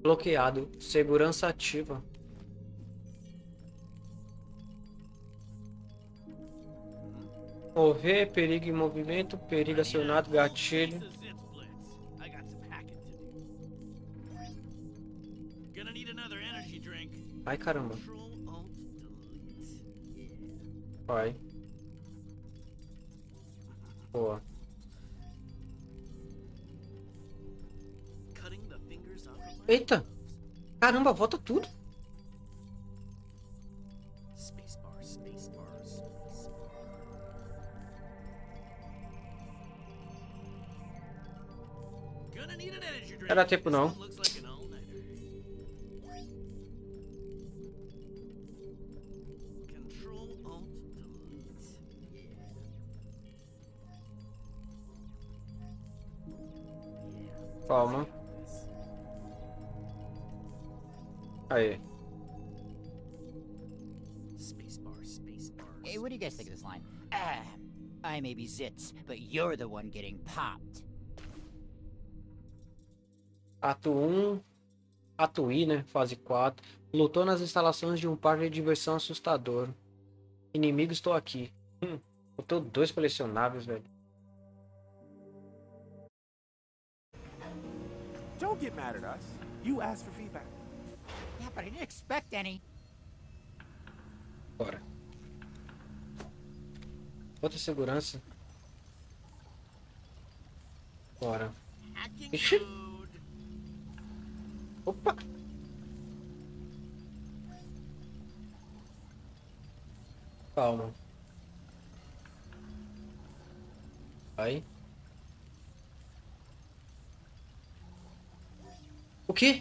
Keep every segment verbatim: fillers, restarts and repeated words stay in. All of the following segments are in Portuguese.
Bloqueado. Segurança ativa. Mover, perigo em movimento, perigo acionado, gatilho. Ai, caramba. Vai. Boa. Eita! Caramba, volta tudo. Não dá tempo não. Calma. Aí. Hey, what do you guys think of this line? Ah, I may be zits, but you're the one getting popped. Ato um. Ato I, né? Fase quatro. Lutou nas instalações de um parque de diversão assustador. Inimigo, estou aqui. Hum. Botou dois colecionáveis, velho. Don't get mad at us. You asked for feedback. Yeah, but I didn't expect any. Bora. Outra segurança. Bora. Ixi. Opa. Calma. Vai. O quê?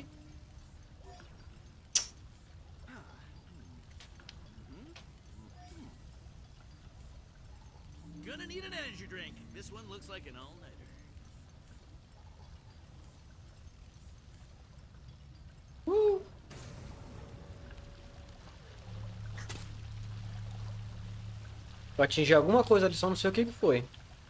Gonna need an energy drink. This one looks like an all-nighter. Uh. Eu atingi alguma coisa ali, só não sei o que que foi.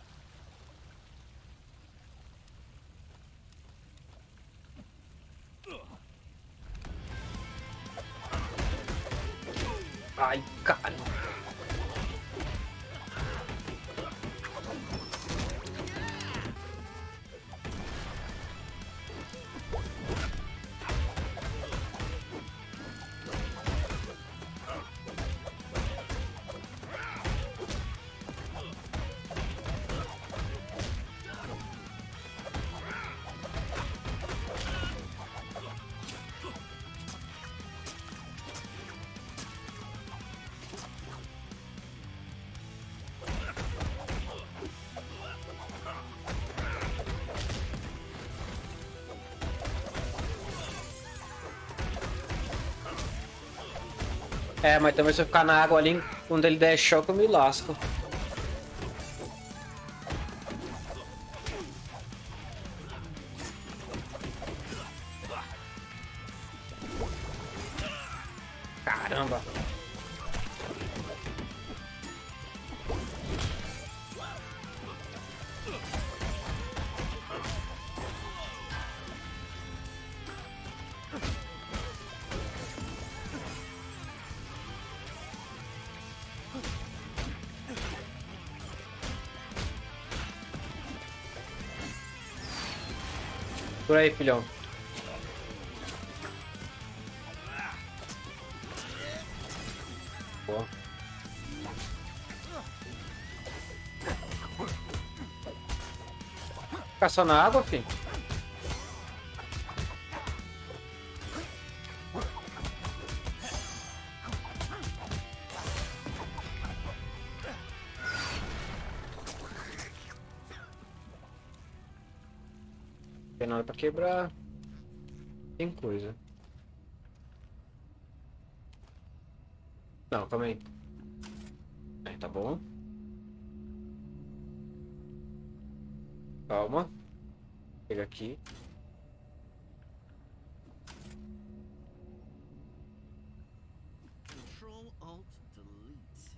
Ai, cara. É, mas também se eu ficar na água ali, quando ele der choque eu me lasco. Caramba. Por aí, filhão. Boa. Ficar só na água, filho? Não tem nada pra quebrar. Tem coisa. Não, calma aí. É, tá bom. Calma. Pega aqui. Control Alt Delete.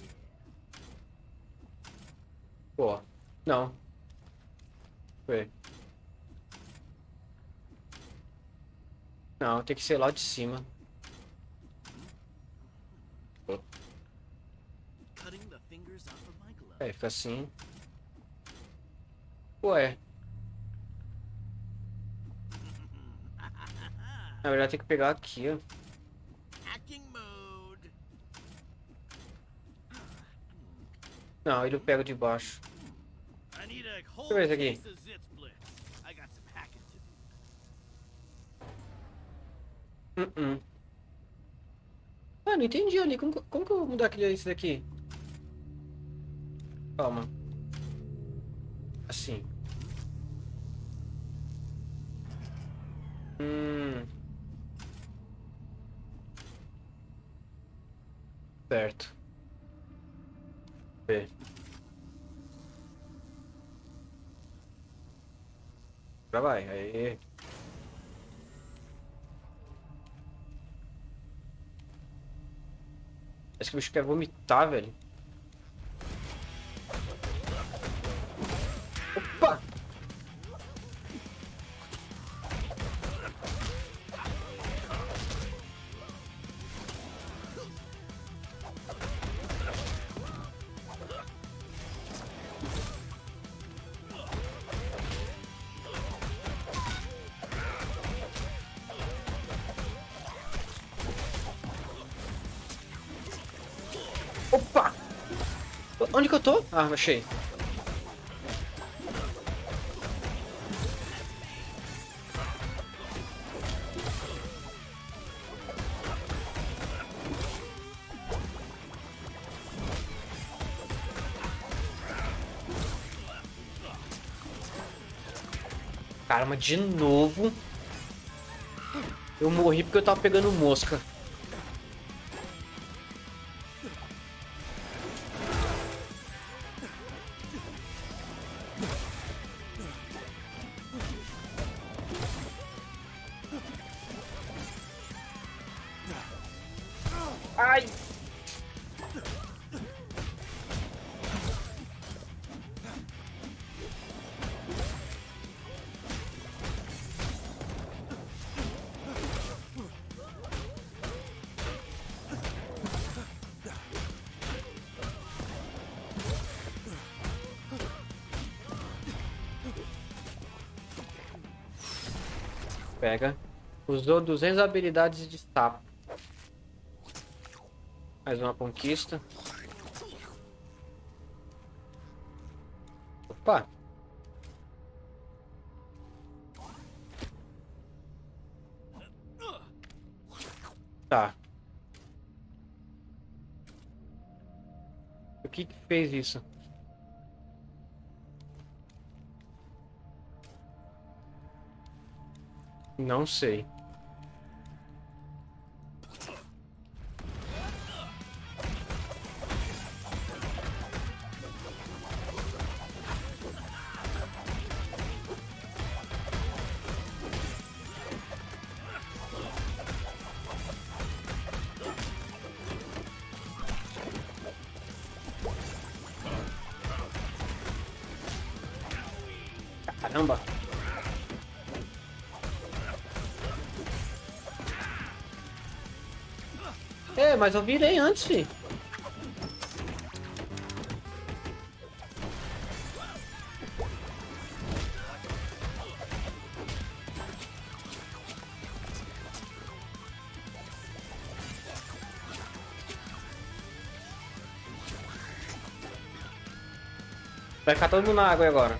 Pô. Não. Foi. Não, tem que ser lá de cima. Cutting the fingers off of my glove. É, fica assim. Ué. Na verdade tem que pegar aqui, ó. Hacking mode. Não, ele pega de baixo. I need a whole eu ver isso aqui. case of Zits Blitz. I got some hacking to do. Uh -uh. Ah, não entendi ali. Como, como que eu vou mudar aquele esse daqui? Calma. Assim. Hum. Certo. B. Já vai. Aí. Parece que o bicho quer vomitar, velho. Opa! Opa! Onde que eu tô? Ah, achei. Caramba, de novo. Eu morri porque eu tava pegando mosca. Ai! Pega. Usou duzentas habilidades de sapo. Mais uma conquista. Opa! Tá. O que que fez isso? Não sei. Caramba! É, mas eu virei antes, fi. Vai ficar todo mundo na água agora.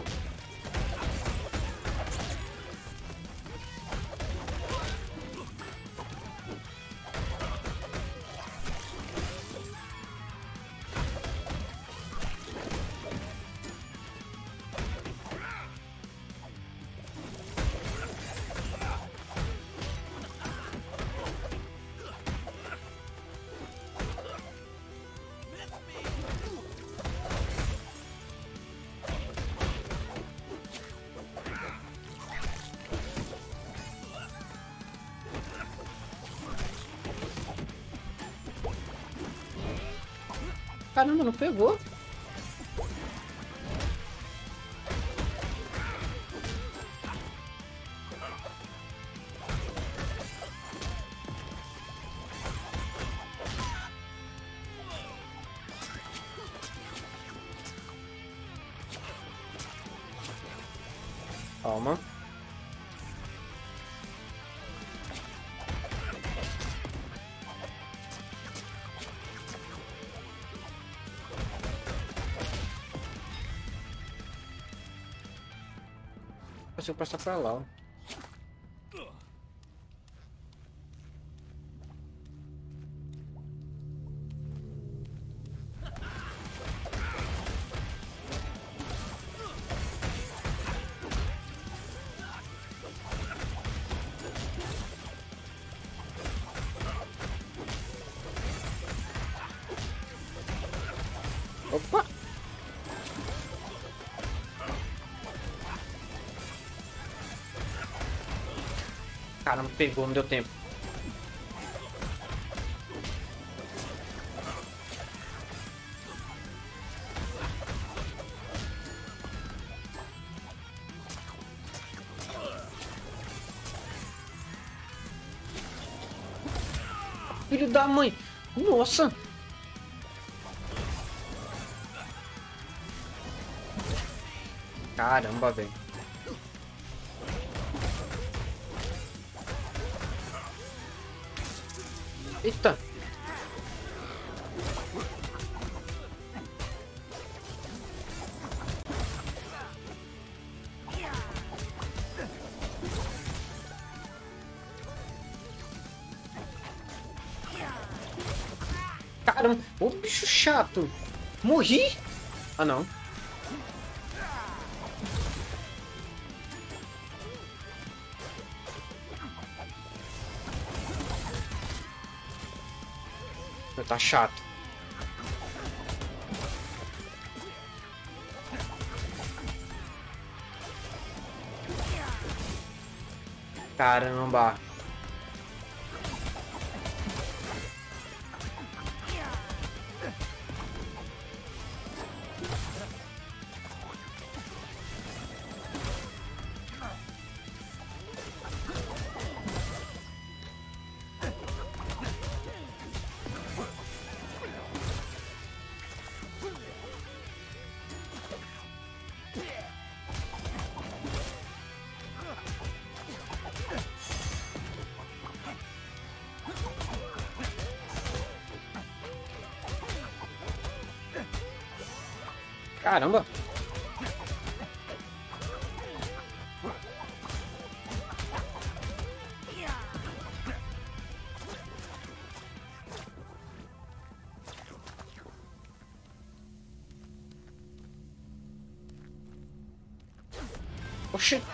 Caramba, não pegou? Calma. Eu passar pra lá, ó. Opa! Caramba, pegou, não deu tempo. Filho da mãe! Nossa! Caramba, velho. Eita! Caramba! Ô bicho chato! Morri? Ah, não. Tá chato. Caramba. Caramba! Oxi!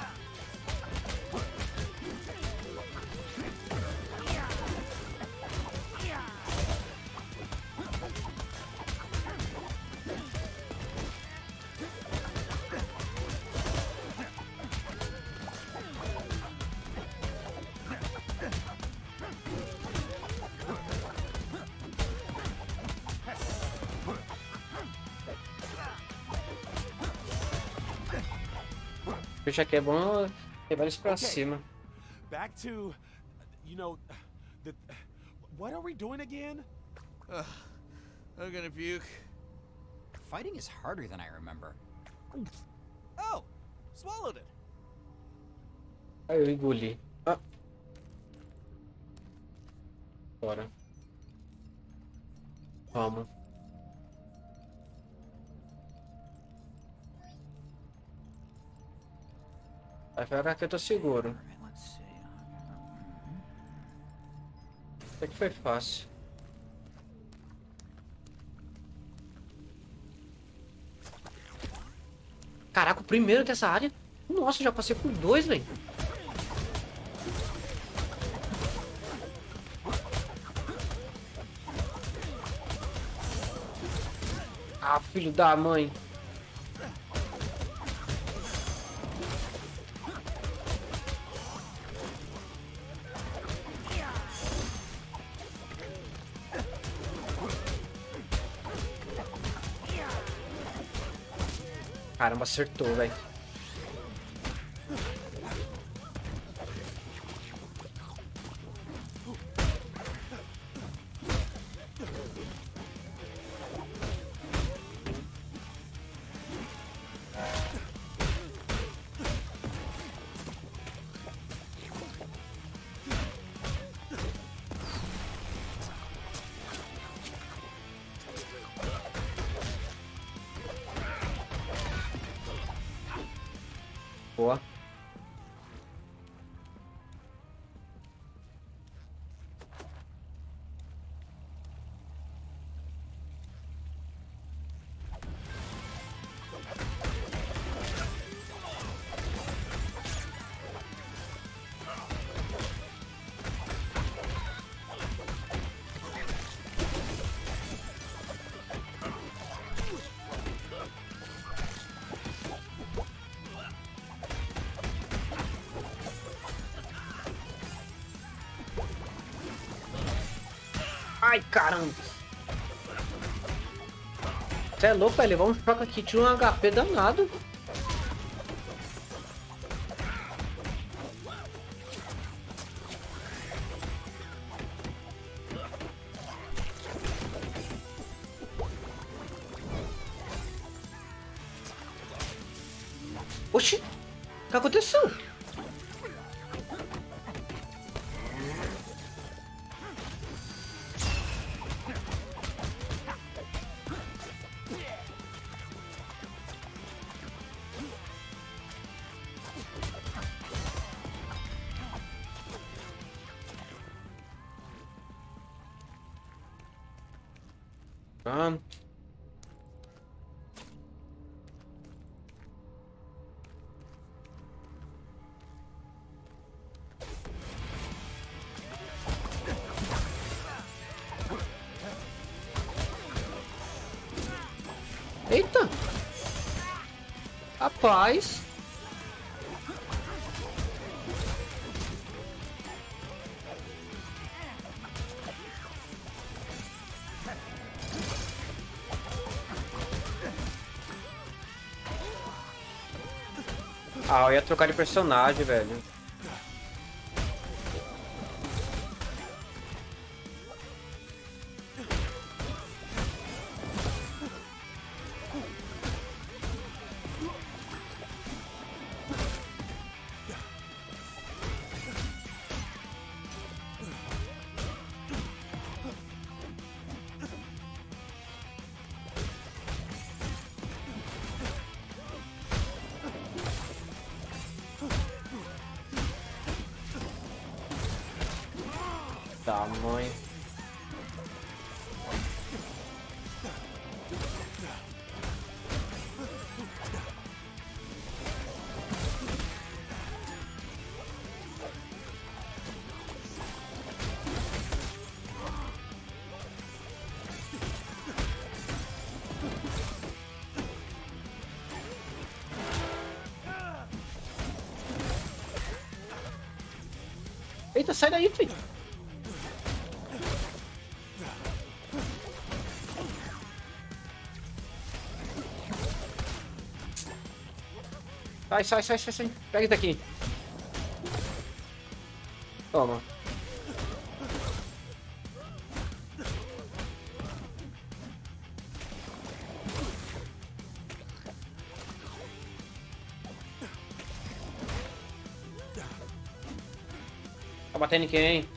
Já que é bom levar eles pra cima. Back to, you know, the. What are we doing again? Ugh, I'm gonna puke. Fighting is harder than I remember. Oh, swallowed it. Aí eu engoli. Ah. Bora. Vamos. Vai ficar que eu tô seguro. Até que foi fácil. Caraca, o primeiro dessa área. Nossa, já passei por dois, velho. Ah, filho da mãe. Caramba, acertou, velho. Boa. Ai, caramba. Você é louco, vai levar um choque aqui, tira um H P danado. Oxi, o que aconteceu? Ah. Eita! Rapaz! Ah, eu ia trocar de personagem, velho. Tá, mãe. Eita, sai daí, filho. Sai, sai, sai, sai, sai. Pega isso daqui. Toma. Tá batendo em quem?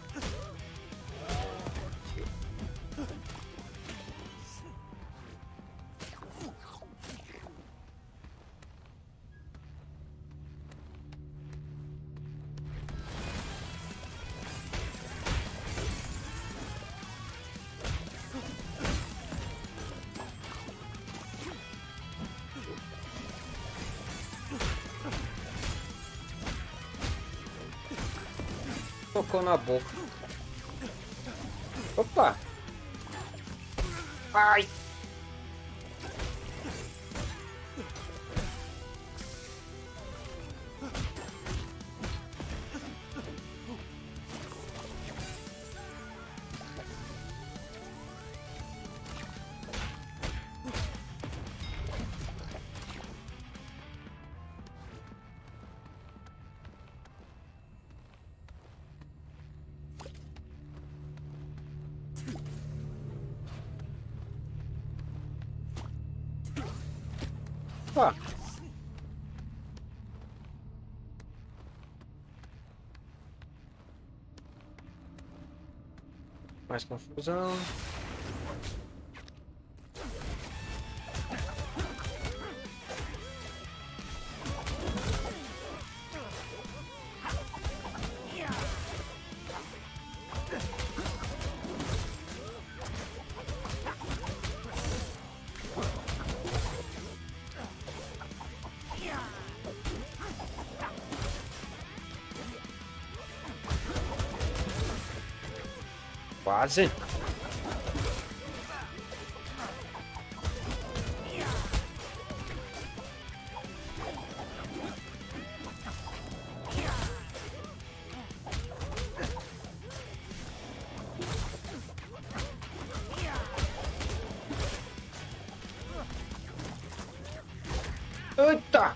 Tocou na boca. Opa! Ai! Opa! Mais confusão. Quase. Eita!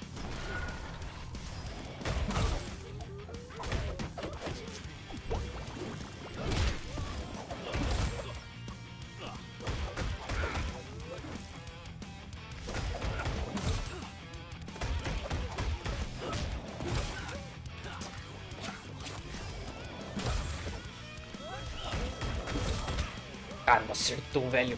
Cara, acertou, velho.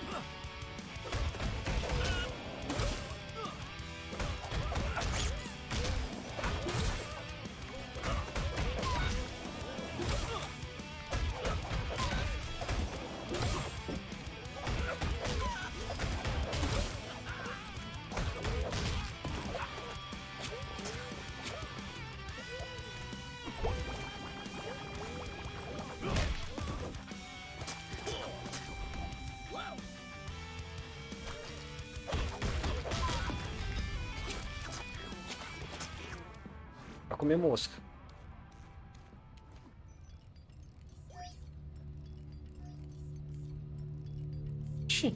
Pra comer mosca. Ixi.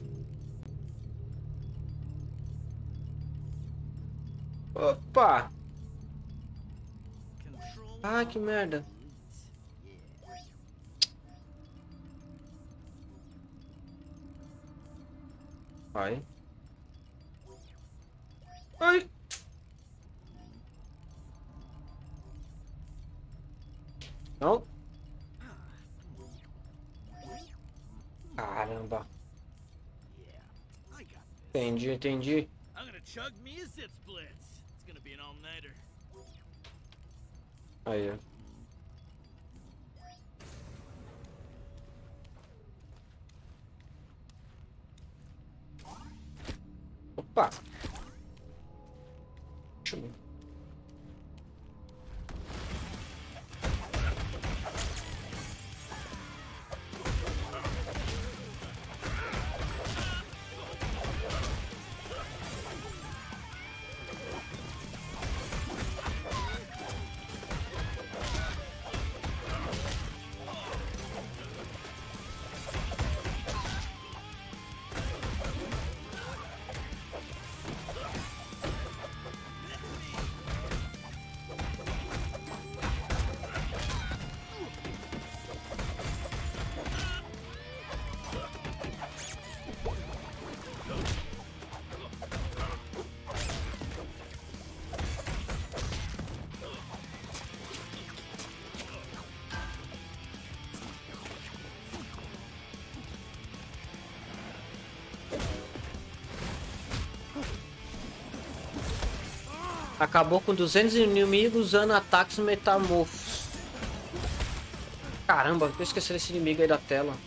Opa! Ah, que merda. Vai. Ai. Não. Caramba. Entendi, entendi. I'm gonna chug me a zit splits. It's gonna be an all-nighter. Aí, ó. Opa! Deixa eu ver. Acabou com duzentos inimigos usando ataques metamorfos. Caramba, eu esqueci desse inimigo aí da tela.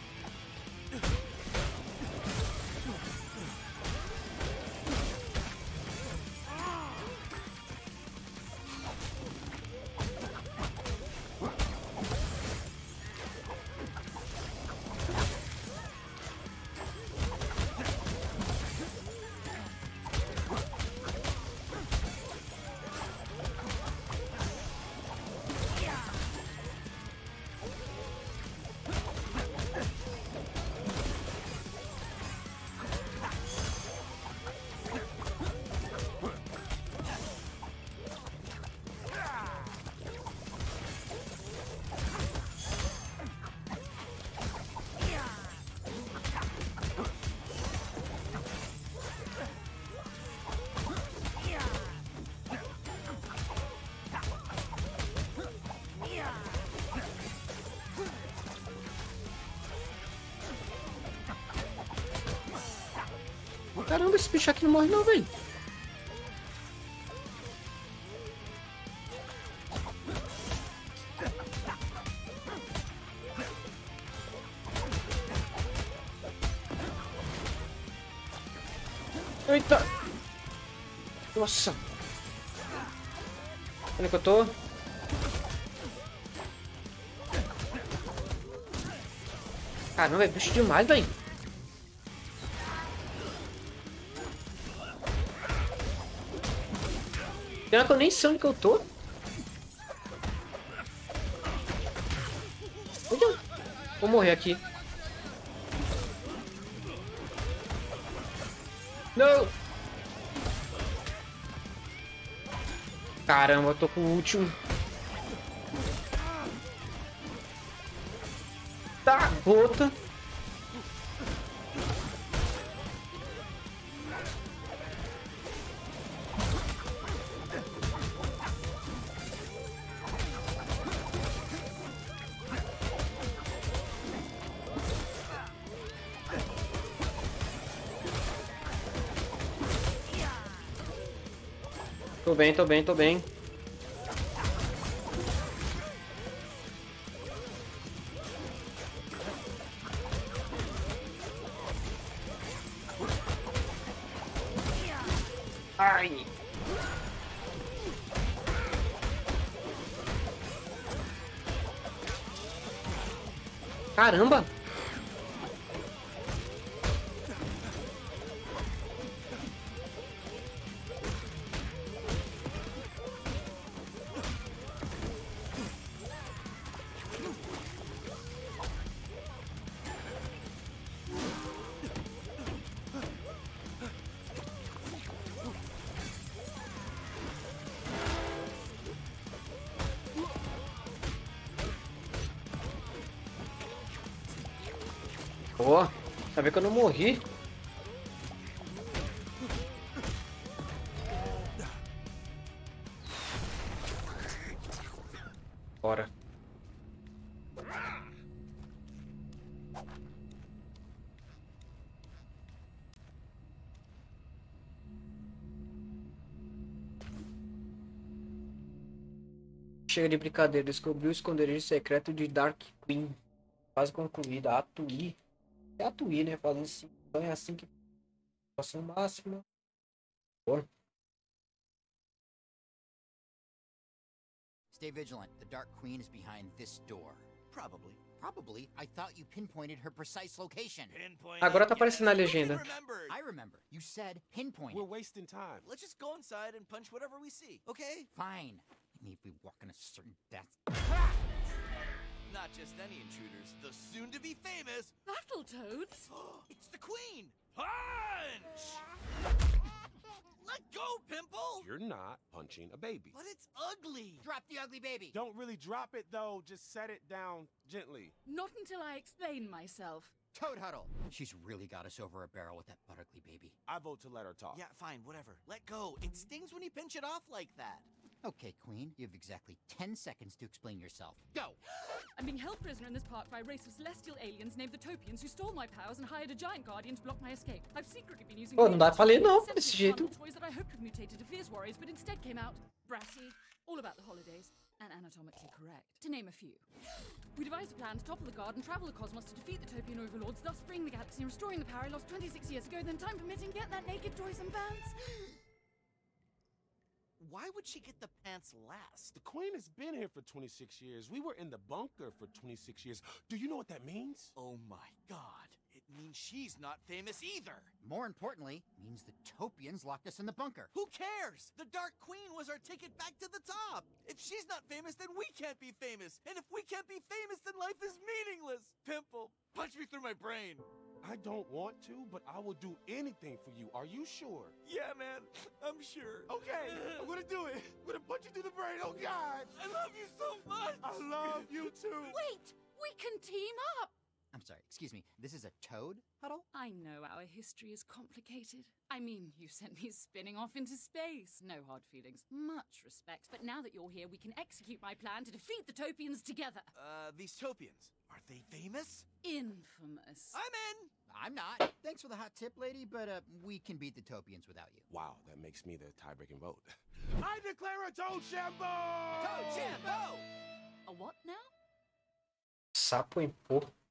Caramba, esse bicho aqui não morre não, velho. Eita! Nossa! Onde é que eu tô? Caramba, é bicho demais, velho. Será que eu nem sei onde que eu tô? Vou morrer aqui. Não! Caramba, eu tô com o último. Tá, gota. Tô bem, tô bem, tô bem. Ai. Caramba. Ó, oh, sabia que eu não morri. Bora. Chega de brincadeira, descobriu o esconderijo secreto de Dark Queen. Quase concluída. Atuí. É Atuí, né? Fazendo assim. Então é assim que. Situação máxima. Bora. Stay vigilant. The Dark Queen is behind this door. Probably. Probably. I thought you pinpointed her precise location. Pinpoint. Agora tá aparecendo na legenda. Remembered. I remember. You said pinpoint. We're wasting time. Let's just go inside and punch whatever we see, okay? Fine. I mean, if we walk in a certain death. Not just any intruders, the soon-to-be famous Battletoads? It's the Queen! Punch! Let go, Pimple! You're not punching a baby. But it's ugly! Drop the ugly baby. Don't really drop it, though. Just set it down gently. Not until I explain myself. Toad Huddle. She's really got us over a barrel with that butt ugly baby. I vote to let her talk. Yeah, fine, whatever. Let go. It stings when you pinch it off like that. Okay, Queen, you have exactly ten seconds to explain yourself. Go! I'm being held prisoner in this park by a race of celestial aliens named the Topians who stole my powers and hired a giant guardian to block my escape. I've secretly been using Pô, não dá pra ler não, desse jeito. toys that I hoped would mutate into fierce warriors, but instead came out brassy, all about the holidays, and anatomically correct, to name a few. We devised a plan to topple the guard and travel the cosmos to defeat the Topian overlords, thus freeing the galaxy and restoring the power I lost twenty-six years ago, then time permitting, get that naked toys and pants. Why would she get the pants last? The Queen has been here for twenty-six years. We were in the bunker for twenty-six years. Do you know what that means? Oh my god. It means she's not famous either. More importantly, means the Topians locked us in the bunker. Who cares? The Dark Queen was our ticket back to the top. If she's not famous, then we can't be famous. And if we can't be famous, then life is meaningless. Pimple, punch me through my brain. I don't want to, but I will do anything for you. Are you sure? Yeah, man, I'm sure. Okay, I'm gonna do it. I'm gonna punch you through the brain. Oh, God. I love you so much. I love you, too. Wait, we can team up. I'm sorry, excuse me. This is a Toad Huddle? I know our history is complicated. I mean, you sent me spinning off into space. No hard feelings. Much respect. But now that you're here, we can execute my plan to defeat the Topians together. Uh, these Topians, are they famous? Infamous. I'm in. I'm not. Thanks for the hot tip, lady, but uh, we can beat the Topians without you. Wow, that makes me the tie-breaking vote. I declare a Toad Shambo! Toad Shambo! A what now? Sapo em pó.